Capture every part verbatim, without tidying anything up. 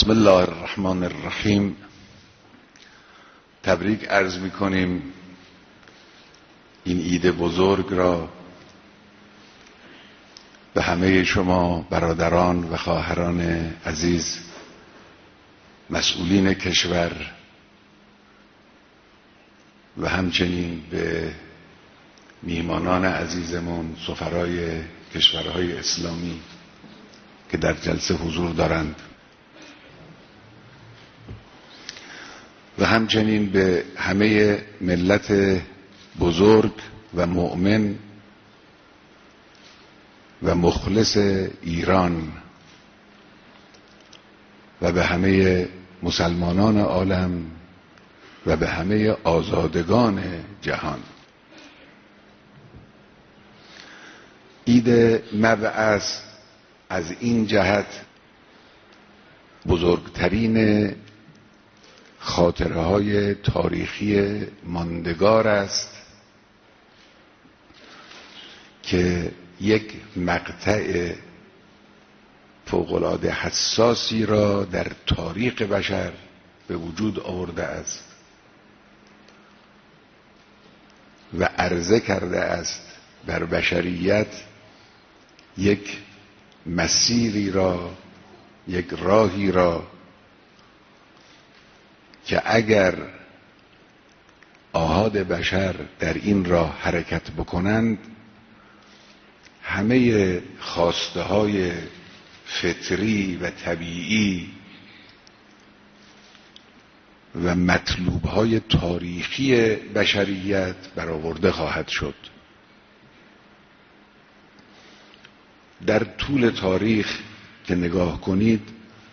بسم الله الرحمن الرحیم. تبریک عرض می‌کنیم این عید بزرگ را به همه شما برادران و خواهران عزیز، مسئولین کشور و همچنین به میهمانان عزیزمون، سفرای کشورهای اسلامی که در جلسه حضور دارند و همچنین به همه ملت بزرگ و مؤمن و مخلص ایران و به همه مسلمانان عالم و به همه آزادگان جهان. عید مبعث از این جهت بزرگترین خاطره های تاریخی ماندگار است که یک مقطع فوق‌العاده حساسی را در تاریخ بشر به وجود آورده است و عرضه کرده است بر بشریت یک مسیری را، یک راهی را که اگر آحاد بشر در این راه حرکت بکنند، همه خواسته های فطری و طبیعی و مطلوب های تاریخی بشریت برآورده خواهد شد. در طول تاریخ که نگاه کنید،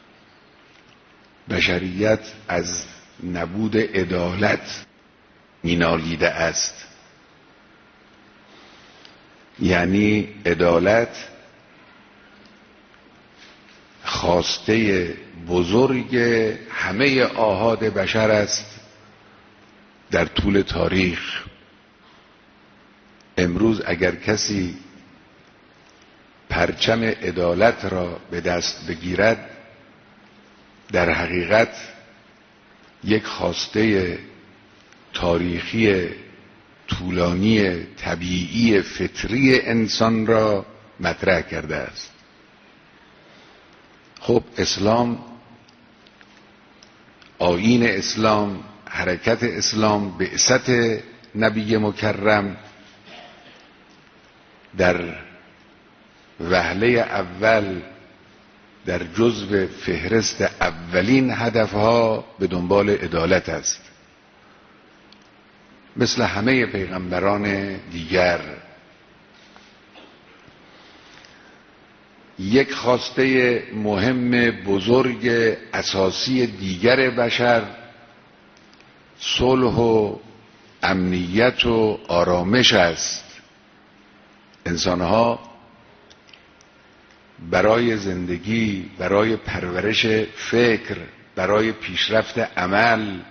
بشریت از نبود عدالت مینالیده است. یعنی عدالت خواسته بزرگ همه آحاد بشر است در طول تاریخ. امروز اگر کسی پرچم عدالت را به دست بگیرد، در حقیقت یک خواسته تاریخی طولانی طبیعی فطری انسان را مطرح کرده است. خب اسلام، آیین اسلام، حرکت اسلام، بعثت نبی مکرم در وهله اول در جزو فهرست اولین هدفها به دنبال عدالت است، مثل همه پیغمبران دیگر. یک خواسته مهم بزرگ اساسی دیگر بشر صلح و امنیت و آرامش است. انسانها برای زندگی، برای پرورش فکر، برای پیشرفت عمل،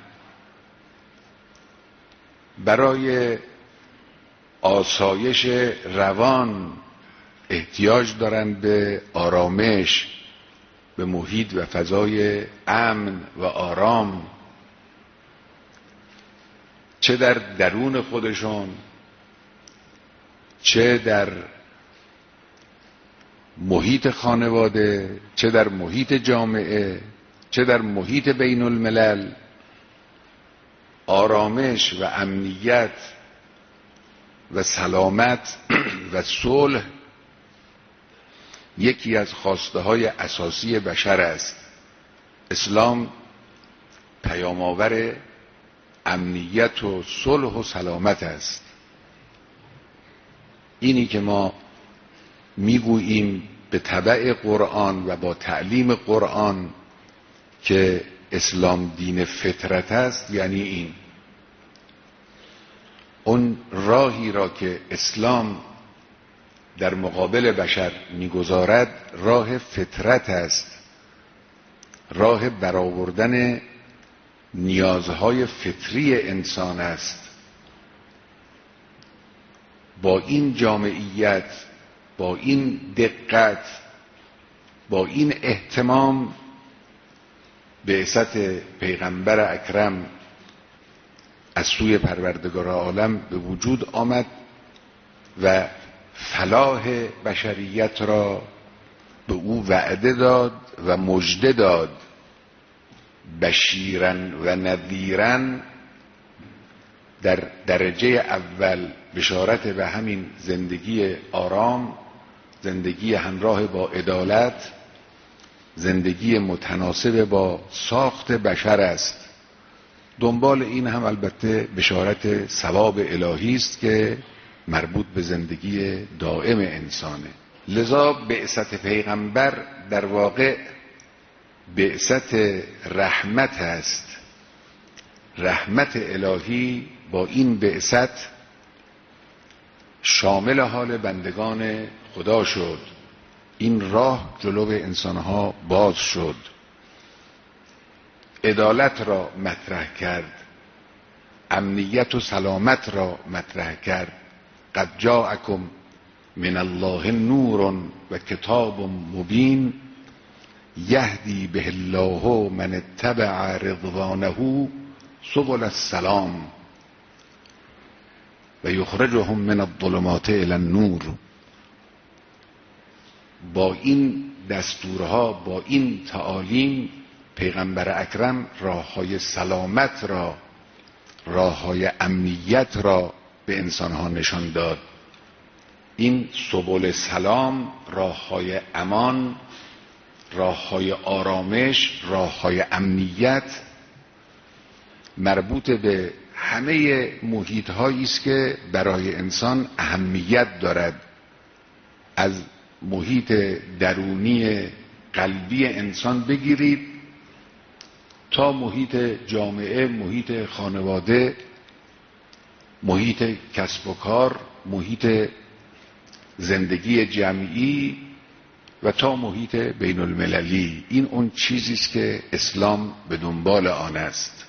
برای آسایش روان احتیاج دارند به آرامش، به محیط و فضای امن و آرام، چه در درون خودشون، چه در محیط خانواده، چه در محیط جامعه، چه در محیط بین الملل. آرامش و امنیت و سلامت و صلح یکی از خواسته های اساسی بشر است. اسلام پیام‌آور امنیت و صلح و سلامت است. اینی که ما میگوییم به تبع قرآن و با تعلیم قرآن که اسلام دین فطرت است، یعنی این اون راهی را که اسلام در مقابل بشر میگذارد راه فطرت است، راه برآوردن نیازهای فطری انسان است. با این جامعیت، با این دقت، با این اهتمام بعثت پیغمبر اکرم از سوی پروردگار عالم به وجود آمد و فلاح بشریت را به او وعده داد و مژده داد. بشیرن و نذیرن در درجه اول بشارت به همین زندگی آرام، زندگی همراه با عدالت، زندگی متناسب با ساخت بشر است. دنبال این هم البته بشارت ثواب الهی است که مربوط به زندگی دائم انسانه. لذا بعثت پیغمبر در واقع بعثت رحمت است. رحمت الهی با این بعثت شامل حال بندگان خدا شد. این راه جلو انسانها باز شد، عدالت را مطرح کرد، امنیت و سلامت را مطرح کرد. قد جاءکم من الله نور و کتاب مبین یهدی به الله من اتبع رضوانه سبل السلام و یخرجهم من الظلمات الی النور. با این دستورها، با این تعالیم، پیغمبر اکرم راههای سلامت را، راههای امنیت را به انسانها نشان داد. این سبل سلام، راههای امان، راههای آرامش، راههای امنیت مربوط به همه محیط هایی است که برای انسان اهمیت دارد. از محیط درونی قلبی انسان بگیرید تا محیط جامعه، محیط خانواده، محیط کسب و کار، محیط زندگی جمعی و تا محیط بین المللی. این اون چیزی است که اسلام به دنبال آن است.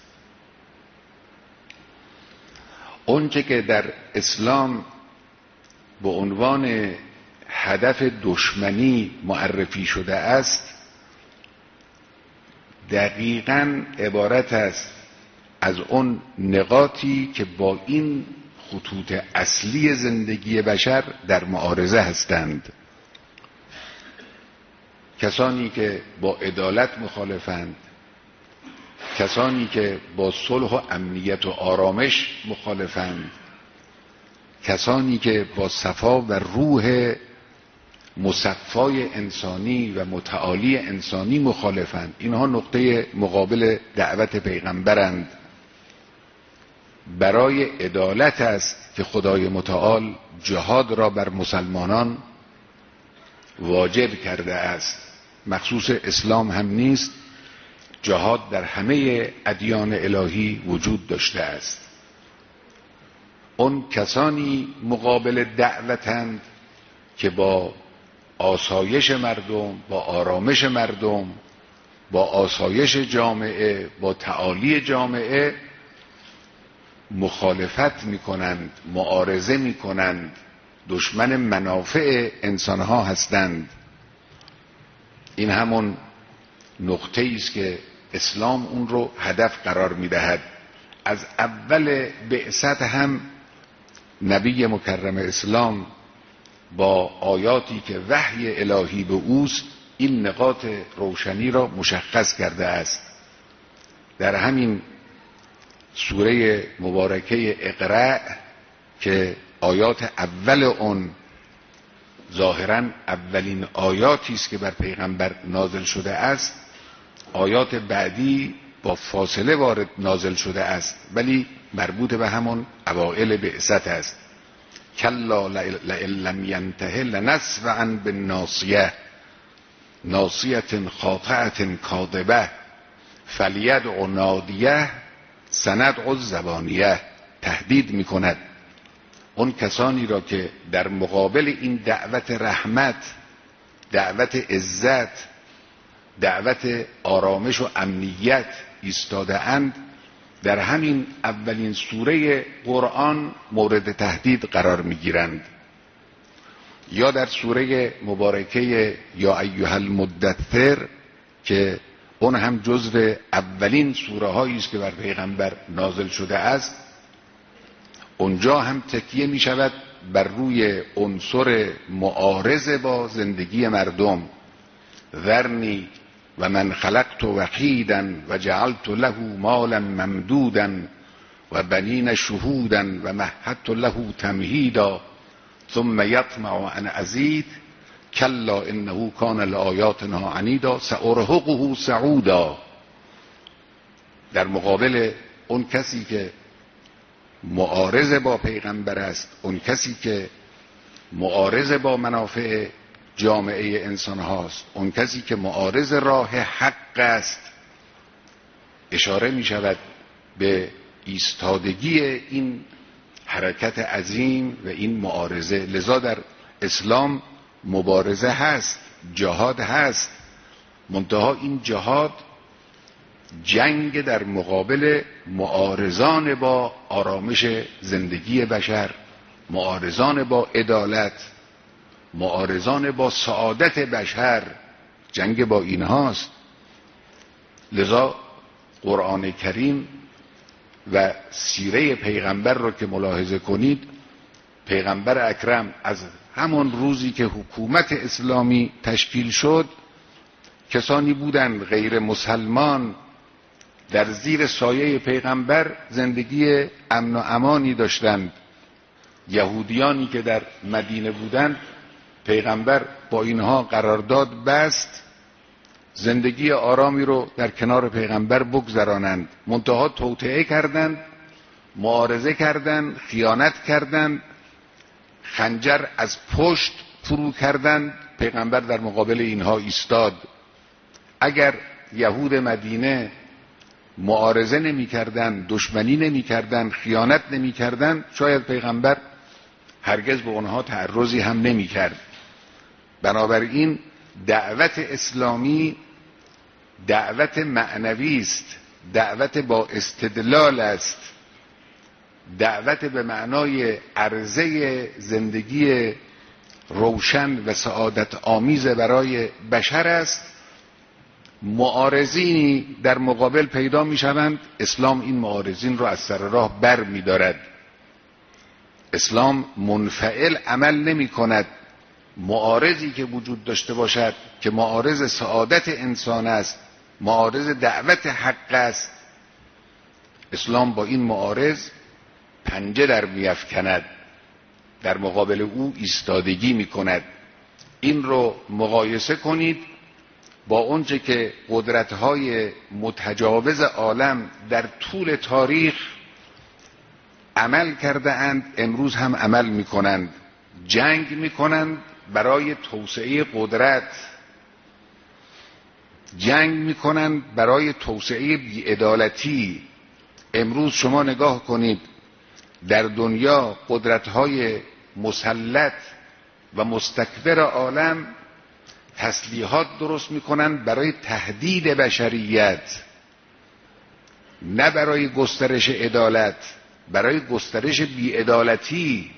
اونچه که در اسلام به عنوان هدف دشمنی معرفی شده است دقیقاً عبارت است از اون نقاطی که با این خطوط اصلی زندگی بشر در معارضه هستند. کسانی که با عدالت مخالفند، کسانی که با صلح و امنیت و آرامش مخالفند، کسانی که با صفا و روح مصفای انسانی و متعالی انسانی مخالفند، اینها نقطه مقابل دعوت پیغمبرند. برای عدالت است که خدای متعال جهاد را بر مسلمانان واجب کرده است. مخصوص اسلام هم نیست، جهاد در همه ادیان الهی وجود داشته است. اون کسانی مقابل دعوتند که با آسایش مردم، با آرامش مردم، با آسایش جامعه، با تعالی جامعه مخالفت میکنند، معارضه میکنند، دشمن منافع انسانها هستند. این همون نقطه است که اسلام اون رو هدف قرار میدهد. از اول بعثت هم نبی مکرم اسلام با آیاتی که وحی الهی به اوست این نقاط روشنی را مشخص کرده است. در همین سوره مبارکه اقرأ که آیات اول اون ظاهراً اولین آیاتی است که بر پیغمبر نازل شده است، آیات بعدی با فاصله وارد نازل شده است ولی مربوط به همون اوائل بعثت است. کلا لئن لم ینته لنسفعا بالناصیه ناصیة خاطئة کاذبه فلیدع نادیه سندع الزبانیه. تهدید میکند اون کسانی را که در مقابل این دعوت رحمت، دعوت عزت، دعوت آرامش و امنیت ایستاده اند، در همین اولین سوره قرآن مورد تهدید قرار میگیرند. یا در سوره مبارکه یا ایها المدثر که اون هم جزو اولین سوره هایی است که بر پیغمبر نازل شده است. اونجا هم تکیه می شود بر روی عنصر معارضه با زندگی مردم. ذرنی و من خلقت وحیدا و جعلت له مالا ممدودا و بنین شهودا و مهدت له تمهیدا ثم یطمع ان ازید کلا انه کان لآیاتنا عنیدا سأرهقه صعودا. در مقابل اون کسی که معارض با پیغمبر است، اون کسی که معارض با منافع جامعه انسان هاست، اون کسی که معارض راه حق است، اشاره می شود به ایستادگی این حرکت عظیم و این معارضه. لذا در اسلام مبارزه هست، جهاد هست، منتها این جهاد جنگ در مقابل معارضان با آرامش زندگی بشر، معارضان با عدالت، معارضان با سعادت بشر، جنگ با اینهاست. لذا قرآن کریم و سیره پیغمبر رو که ملاحظه کنید، پیغمبر اکرم از همون روزی که حکومت اسلامی تشکیل شد، کسانی بودند غیر مسلمان در زیر سایه پیغمبر زندگی امن و امانی داشتند. یهودیانی که در مدینه بودند، پیغمبر با اینها قرارداد بست زندگی آرامی رو در کنار پیغمبر بگذرانند، منتها توطئه کردند، معارضه کردند، خیانت کردند، خنجر از پشت فرو کردند. پیغمبر در مقابل اینها ایستاد. اگر یهود مدینه معارضه نمی کردن، دشمنی نمی کردن، خیانت نمی کردن، شاید پیغمبر هرگز به اونها تعرضی هم نمی کرد. بنابراین دعوت اسلامی دعوت معنوی است، دعوت با استدلال است، دعوت به معنای عرضه زندگی روشن و سعادت آمیز برای بشر است. معارضینی در مقابل پیدا می شوند، اسلام این معارضین رو از سر راه بر می دارد. اسلام منفعل عمل نمی کند. معارضی که وجود داشته باشد که معارض سعادت انسان است، معارض دعوت حق است، اسلام با این معارض پنجه در میافکند، در مقابل او ایستادگی می کند. این رو مقایسه کنید با اونچه که قدرت‌های متجاوز عالم در طول تاریخ عمل کرده اند، امروز هم عمل می کنند. جنگ می کنند برای توسعه قدرت، جنگ می کنند برای توسعه بی‌عدالتی. امروز شما نگاه کنید در دنیا قدرت‌های مسلط و مستکبر عالم تسلیحات درست میکنن برای تهدید بشریت، نه برای گسترش عدالت، برای گسترش بی‌عدالتی،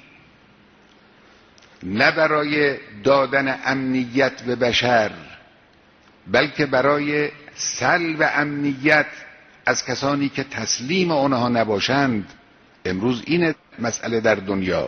نه برای دادن امنیت به بشر، بلکه برای سلب امنیت از کسانی که تسلیم آنها نباشند. امروز این مسئله در دنیا.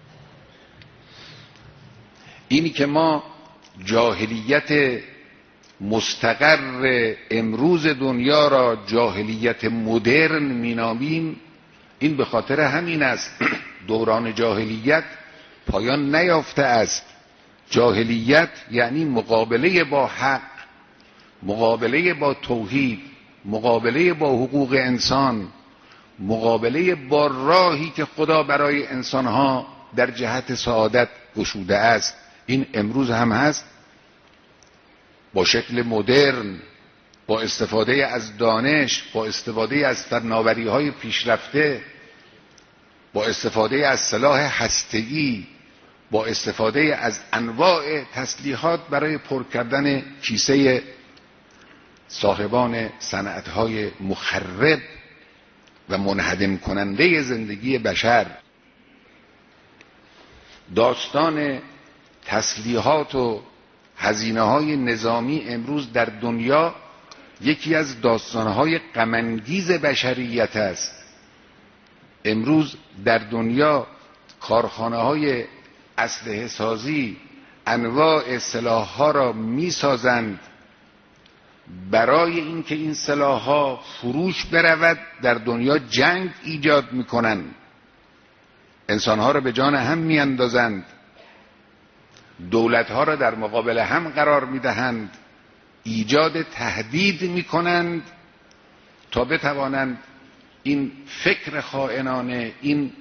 اینی که ما جاهلیت مستقر امروز دنیا را جاهلیت مدرن مینامیم، این به خاطر همین است. دوران جاهلیت پایان نیافته است. جاهلیت یعنی مقابله با حق، مقابله با توحید، مقابله با حقوق انسان، مقابله با راهی که خدا برای انسانها در جهت سعادت گشوده است. این امروز هم هست، با شکل مدرن، با استفاده از دانش، با استفاده از فناوری‌های پیشرفته، با استفاده از سلاح هسته‌ای، با استفاده از انواع تسلیحات برای پر کردن کیسه صاحبان صنعت‌های مخرب و منهدم کننده زندگی بشر. داستان تسلیحات و هزینه‌های نظامی امروز در دنیا یکی از داستانهای غم‌انگیز بشریت است. امروز در دنیا کارخانه‌های اسلحه سازی انواع سلاح‌ها را می‌سازند برای اینکه این سلاح‌ها فروش برود، در دنیا جنگ ایجاد می‌کنند، انسان‌ها را به جان هم می‌اندازند، دولت‌ها را در مقابل هم قرار می‌دهند، ایجاد تهدید می‌کنند تا بتوانند این فکر خائنانه، این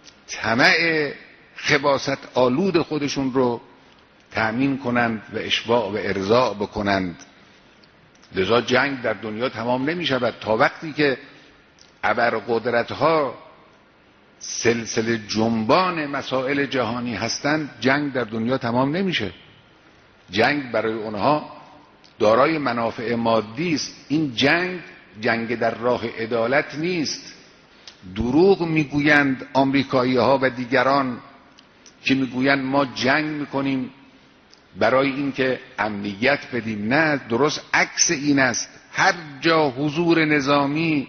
طمع خباثت آلود خودشون رو تأمین کنند و اشباع و ارضاء بکنند. لذا جنگ در دنیا تمام نمی شود تا وقتی که ابرقدرت‌ها سلسله جنبان مسائل جهانی هستند. جنگ در دنیا تمام نمیشه. جنگ برای اونها دارای منافع مادی است. این جنگ جنگ در راه عدالت نیست. دروغ میگویند آمریکایی ها و دیگران که میگویند ما جنگ میکنیم برای اینکه امنیت بدیم. نه، درست عکس این است. هر جا حضور نظامی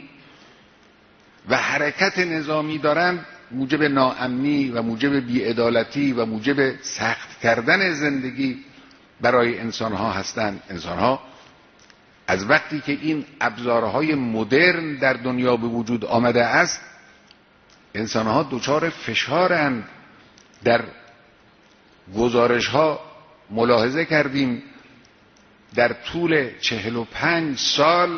و حرکت نظامی دارند موجب ناامنی و موجب بی‌عدالتی و موجب سخت کردن زندگی برای انسانها هستند. انسانها از وقتی که این ابزارهای مدرن در دنیا به وجود آمده است، انسانها دچار فشارند. در گزارش‌ها ملاحظه کردیم در طول چهل و پنج سال،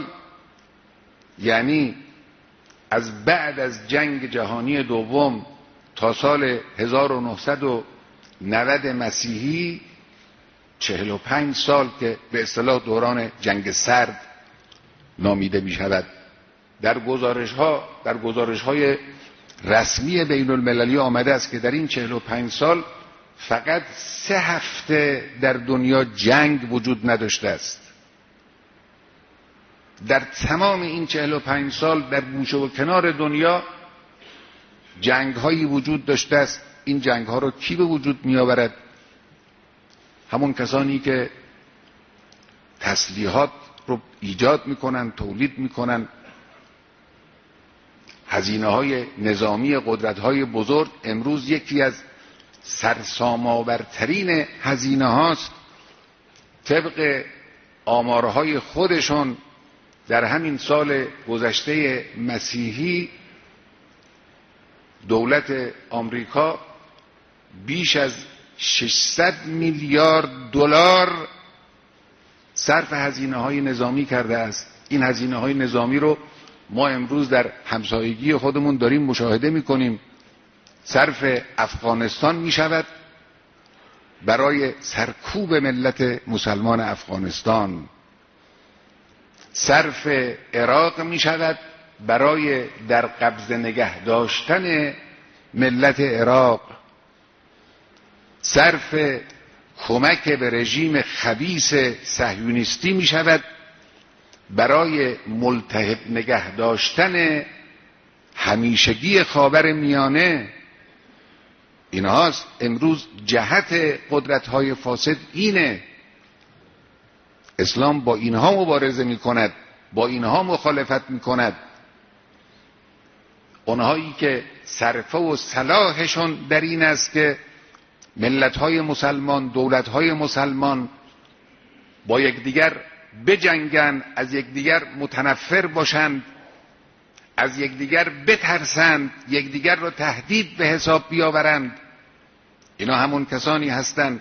یعنی از بعد از جنگ جهانی دوم تا سال هزار و نهصد و نود مسیحی، چهل و پنج سال که به اصطلاح دوران جنگ سرد نامیده می شود، در گزارش ها در گزارش های رسمی بین المللی آمده است که در این چهل و پنج سال فقط سه هفته در دنیا جنگ وجود نداشته است. در تمام این چهل و پنج سال در گوشه و کنار دنیا جنگ هایی وجود داشته است. این جنگ ها رو کی به وجود می آورد؟ همون کسانی که تسلیحات رو ایجاد میکنن، تولید میکنن. هزینه های نظامی قدرت های بزرگ امروز یکی از سرسام‌آورترین هزینه هاست. طبق آمارهای خودشون در همین سال گذشته مسیحی دولت آمریکا بیش از ششصد میلیارد دلار صرف هزینه های نظامی کرده است. این هزینه های نظامی رو ما امروز در همسایگی خودمون داریم مشاهده میکنیم. صرف افغانستان میشود برای سرکوب ملت مسلمان افغانستان. صرف عراق میشود برای در قبضه نگه داشتن ملت عراق. صرف کمک به رژیم خبیث صهیونیستی می شود برای ملتهب نگه داشتن همیشگی خاور میانه. اینهاست امروز جهت قدرت‌های فاسد اینه. اسلام با اینها مبارزه می کند، با اینها مخالفت می کند. اونهایی که صرفه و صلاحشون در این است که ملت‌های مسلمان، دولت‌های مسلمان با یکدیگر بجنگن، از یکدیگر متنفر باشند، از یکدیگر بترسند، یکدیگر را تهدید به حساب بیاورند. اینا همون کسانی هستند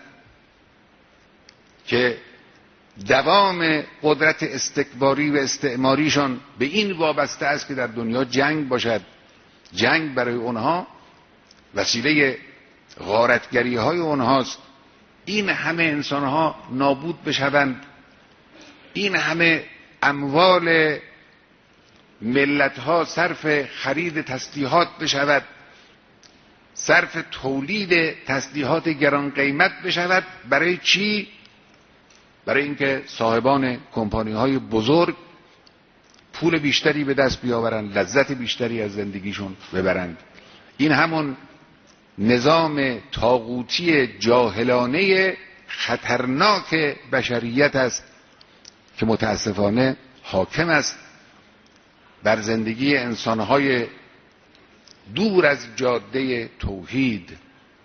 که دوام قدرت استکباری و استعماریشان به این وابسته است که در دنیا جنگ باشد. جنگ برای اونها وسیله غارتگری های اونهاست. این همه انسان ها نابود بشوند، این همه اموال ملت ها صرف خرید تسلیحات بشود، صرف تولید تسلیحات گران قیمت بشود. برای چی؟ برای اینکه صاحبان کمپانی های بزرگ پول بیشتری به دست بیاورند، لذت بیشتری از زندگیشون ببرند. این همون نظام طاغوتی جاهلانه خطرناک بشریت است که متاسفانه حاکم است بر زندگی انسانهای دور از جاده توحید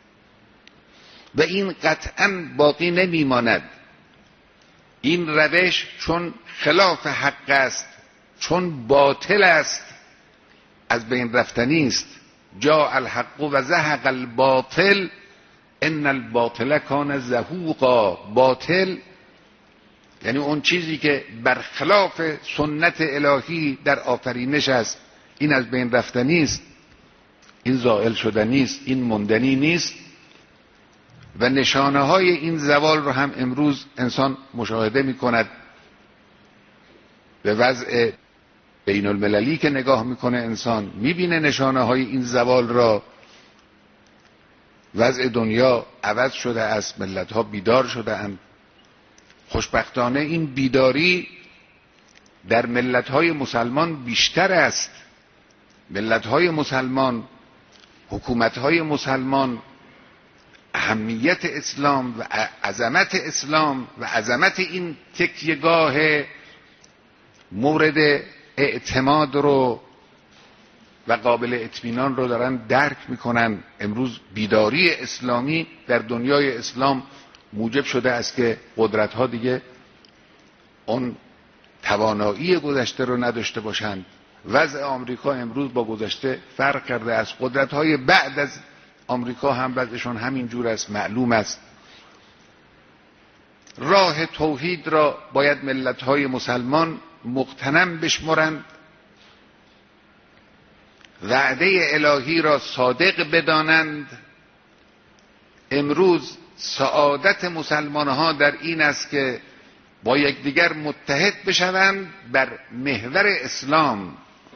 و این قطعا باقی نمیماند. این روش چون خلاف حق است، چون باطل است، از بین رفتنی است. جاء الحق و زهق الباطل ان الباطل کان زهوقا. باطل یعنی اون چیزی که برخلاف سنت الهی در آفرینش است، این از بین رفتنی است، این زائل شدنی است، این ماندنی نیست. و نشانه های این زوال رو هم امروز انسان مشاهده می کند. به وضع بین المللی که نگاه میکنه انسان میبینه نشانه های این زوال را. وضع دنیا عوض شده است، ملت ها بیدار شده اند. خوشبختانه این بیداری در ملت های مسلمان بیشتر است. ملت های مسلمان، حکومت های مسلمان اهمیت اسلام و عظمت اسلام و عظمت این تکیهگاه مورد اعتماد رو و قابل اطمینان رو دارن درک میکنن. امروز بیداری اسلامی در دنیای اسلام موجب شده است که قدرت ها دیگه اون توانایی گذشته رو نداشته باشند. وضع آمریکا امروز با گذشته فرق کرده است. قدرت های بعد از آمریکا هم وضعشون همین جور است، معلوم است. راه توحید را باید ملت های مسلمان مغتنم بشمرند، وعده الهی را صادق بدانند. امروز سعادت مسلمان ها در این است که با یکدیگر متحد بشوند بر محور اسلام.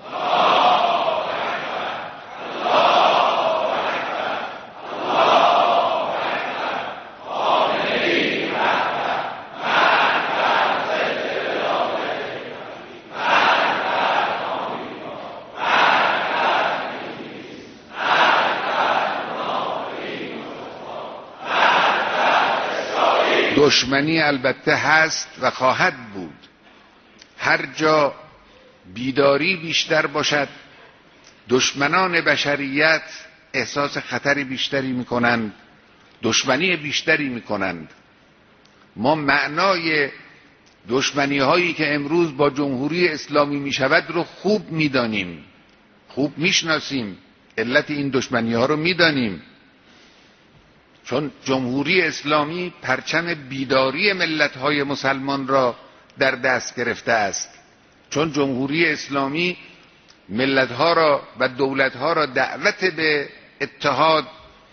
دشمنی البته هست و خواهد بود. هر جا بیداری بیشتر باشد، دشمنان بشریت احساس خطر بیشتری میکنند، دشمنی بیشتری میکنند. ما معنای دشمنی هایی که امروز با جمهوری اسلامی میشود رو خوب میدانیم، خوب میشناسیم، علت این دشمنی ها رو میدانیم. چون جمهوری اسلامی پرچم بیداری ملت‌های مسلمان را در دست گرفته است. چون جمهوری اسلامی ملت‌ها را و دولت‌ها را دعوت به اتحاد،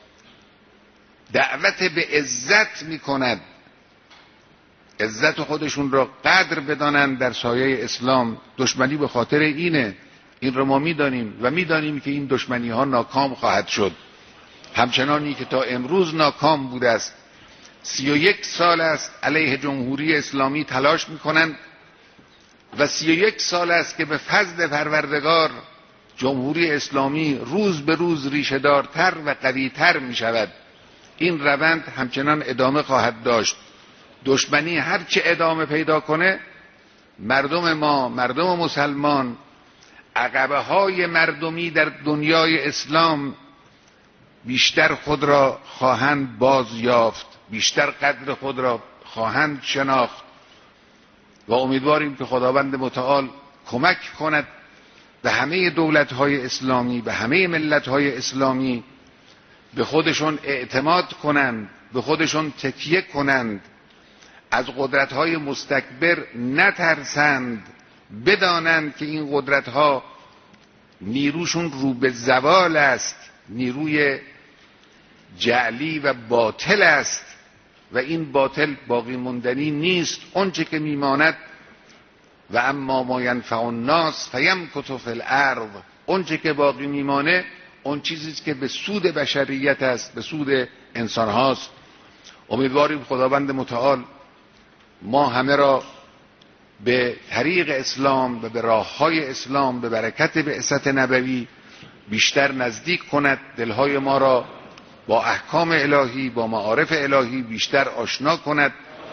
دعوت به عزت می‌کند. عزت خودشون را قدر بدانند در سایه اسلام. دشمنی به خاطر اینه. این را ما می‌دانیم و می‌دانیم که این دشمنی‌ها ناکام خواهد شد، همچنانی که تا امروز ناکام بوده است. سی و یک سال است علیه جمهوری اسلامی تلاش میکنند و سی و یک سال است که به فضل پروردگار جمهوری اسلامی روز به روز ریشه‌دارتر و قوی‌تر می شود. این روند همچنان ادامه خواهد داشت. دشمنی هرچه ادامه پیدا کنه، مردم ما، مردم مسلمان، عقبه های مردمی در دنیای اسلام بیشتر خود را خواهند باز یافت، بیشتر قدر خود را خواهند شناخت و امیدواریم که خداوند متعال کمک کند به همه دولت‌های اسلامی، به همه ملت‌های اسلامی به خودشون اعتماد کنند، به خودشون تکیه کنند، از قدرت‌های مستکبر نترسند، بدانند که این قدرت‌ها نیروشون رو به زوال است، نیروی جعلی و باطل است و این باطل باقی موندنی نیست. اونچه که میماند و اما ما ینفع الناس فیمکث فی الارض، اونچه که باقی میمانه اون چیزی است که به سود بشریت است، به سود انسان هاست. امیدواریم خداوند متعال ما همه را به طریق اسلام و به راههای اسلام به برکت بعثت نبوی بیشتر نزدیک کند، دلهای ما را با احکام الهی، با معارف الهی بیشتر آشنا کند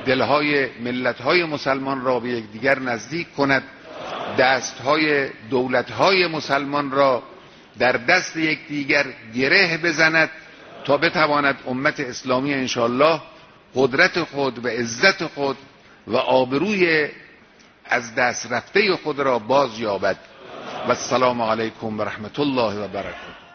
دلهای ملتهای مسلمان را به یکدیگر نزدیک کند، دستهای دولتهای مسلمان را در دست یکدیگر گره بزند تا بتواند امت اسلامی انشاءالله قدرت خود و عزت خود و آبروی از دست رفته خود را باز یابد. و السلام علیکم و رحمت الله و برکاته.